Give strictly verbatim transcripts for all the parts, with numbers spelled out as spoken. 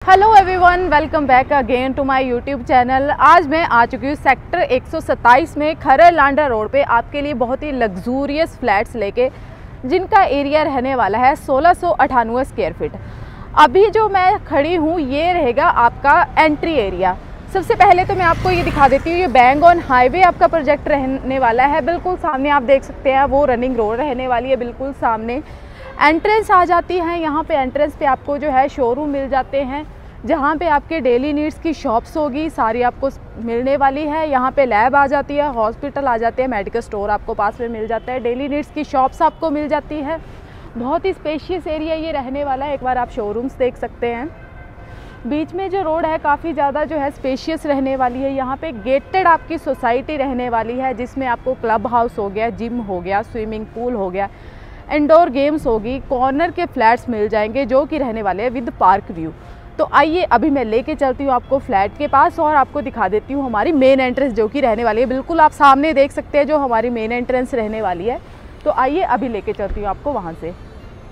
Hello everyone, welcome back again to my YouTube channel. आज मैं आ चुकी हूँ सेक्टर एक सौ सत्ताईस में खरड़ लांडा रोड पे आपके लिए बहुत ही लग्जूरियस फ्लैट्स लेके, जिनका एरिया रहने वाला है सोलह सौ अठानवे स्क्वायर फीट। अभी जो मैं खड़ी हूँ ये रहेगा आपका एंट्री एरिया। सबसे पहले तो मैं आपको ये दिखा देती हूँ, ये बैंग ऑन हाईवे आपका प्रोजेक्ट रहने वाला है। बिल्कुल सामने आप देख सकते हैं वो रनिंग रोड रहने वाली है, बिल्कुल सामने एंट्रेंस आ जाती है। यहाँ पे एंट्रेंस पे आपको जो है शोरूम मिल जाते हैं, जहाँ पे आपके डेली नीड्स की शॉप्स होगी सारी आपको मिलने वाली है। यहाँ पे लैब आ जाती है, हॉस्पिटल आ जाते हैं, मेडिकल स्टोर आपको पास में मिल जाता है, डेली नीड्स की शॉप्स आपको मिल जाती है। बहुत ही स्पेशियस एरिया ये रहने वाला है। एक बार आप शोरूम्स देख सकते हैं। बीच में जो रोड है काफ़ी ज़्यादा जो है स्पेशियस रहने वाली है। यहाँ पे गेटेड आपकी सोसाइटी रहने वाली है, जिसमें आपको क्लब हाउस हो गया, जिम हो गया, स्विमिंग पूल हो गया, इंडोर गेम्स होगी, कॉर्नर के फ्लैट्स मिल जाएंगे जो कि रहने वाले हैं विद पार्क व्यू। तो आइए अभी मैं लेके चलती हूँ आपको फ्लैट के पास और आपको दिखा देती हूँ हमारी मेन एंट्रेंस जो कि रहने वाली है। बिल्कुल आप सामने देख सकते हैं जो हमारी मेन एंट्रेंस रहने वाली है। तो आइए अभी लेके चलती हूँ आपको वहाँ से।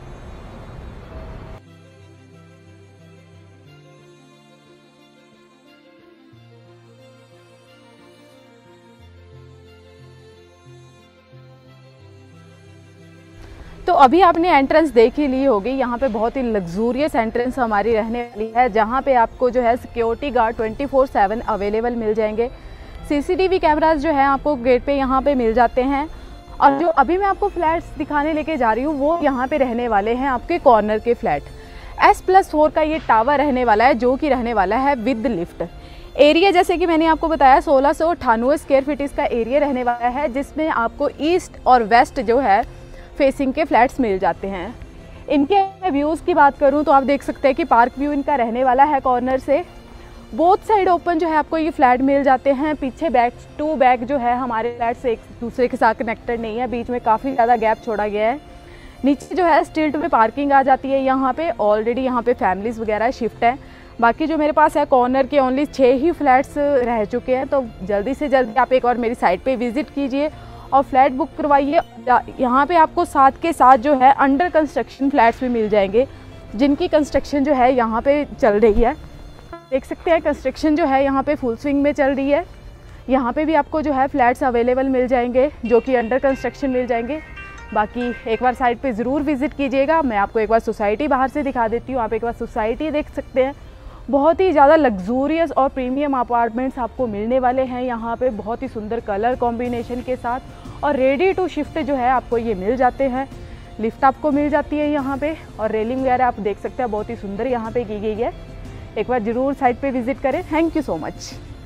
तो अभी आपने एंट्रेंस देख ही ली होगी। यहाँ पे बहुत ही लग्जूरियस एंट्रेंस हमारी रहने वाली है, जहाँ पे आपको जो है security guard twenty four seven available मिल जाएंगे। सीसीटीवी कैमरास जो है आपको गेट पे यहाँ पे मिल जाते हैं। और जो अभी मैं आपको फ्लैट्स दिखाने लेके जा रही हूँ वो यहाँ पे रहने वाले हैं आपके कॉर्नर के फ्लैट। एस प्लस फोर का ये टावर रहने वाला है जो कि रहने वाला है विद लिफ्ट। एरिया जैसे कि मैंने आपको बताया सोलह सौ अठानवे स्क्वायर फीट इसका एरिया रहने वाला है, जिसमें आपको ईस्ट और वेस्ट जो है फेसिंग के फ्लैट्स मिल जाते हैं। इनके व्यूज़ की बात करूं तो आप देख सकते हैं कि पार्क व्यू इनका रहने वाला है। कॉर्नर से बोथ साइड ओपन जो है आपको ये फ्लैट मिल जाते हैं। पीछे बैक टू बैक जो है हमारे फ्लैट्स एक दूसरे के साथ कनेक्टेड नहीं है, बीच में काफ़ी ज़्यादा गैप छोड़ा गया है। नीचे जो है स्ट्रीट में पार्किंग आ जाती है। यहाँ पे ऑलरेडी यहाँ पे फैमिलीज़ वगैरह शिफ्ट है। बाकी जो मेरे पास है कॉर्नर के ओनली छः ही फ्लैट्स रह चुके हैं। तो जल्दी से जल्दी आप एक और मेरी साइट पे विजिट कीजिए और फ्लैट बुक करवाइए। यहाँ पे आपको साथ के साथ जो है अंडर कंस्ट्रक्शन फ्लैट्स भी मिल जाएंगे, जिनकी कंस्ट्रक्शन जो है यहाँ पे चल रही है। देख सकते हैं कंस्ट्रक्शन जो है यहाँ पे फुल स्विंग में चल रही है। यहाँ पे भी आपको जो है फ्लैट्स अवेलेबल मिल जाएंगे जो कि अंडर कंस्ट्रक्शन मिल जाएंगे। बाकी एक बार साइट पे ज़रूर विजिट कीजिएगा। मैं आपको एक बार सोसाइटी बाहर से दिखा देती हूँ। आप एक बार सोसाइटी देख सकते हैं। बहुत ही ज़्यादा लग्जूरियस और प्रीमियम अपार्टमेंट्स आपको मिलने वाले हैं यहाँ पे, बहुत ही सुंदर कलर कॉम्बिनेशन के साथ। और रेडी टू शिफ्ट जो है आपको ये मिल जाते हैं। लिफ्ट आपको मिल जाती है यहाँ पे, और रेलिंग वगैरह आप देख सकते हैं बहुत ही सुंदर यहाँ पे की गई है। एक बार ज़रूर साइट पे विजिट करें। Thank you so much.